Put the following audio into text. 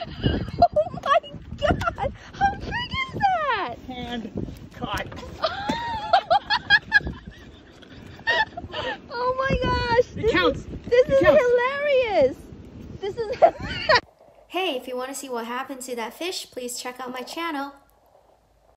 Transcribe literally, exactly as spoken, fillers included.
Oh my God! How big is that? Hand caught. Oh my gosh! It This counts. Is, this It is counts. hilarious. This is. Hey, if you want to see what happened to that fish, please check out my channel.